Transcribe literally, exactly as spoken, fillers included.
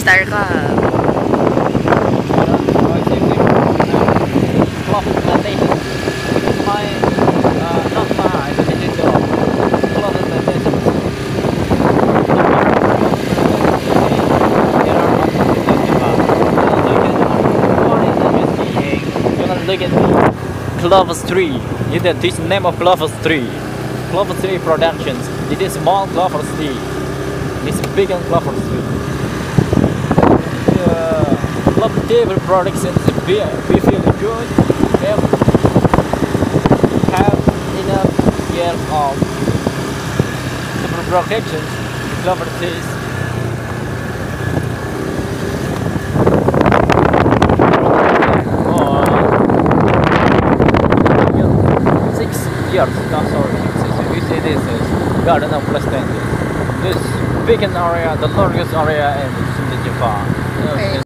star ka. Clove plantations. It's my uh, not far. It's a visit to clove plantations. There are lots of You're gonna look at clove tree. You know this name of clove tree. Clove tree productions. This is small clove tree. This big and clove tree. Uh, clove table production is we, we feel good. We have, have enough years of super productions. Clove trees. Years, no, sorry, we say this is Garden of Plantations. This big area, the largest area in Java. Okay.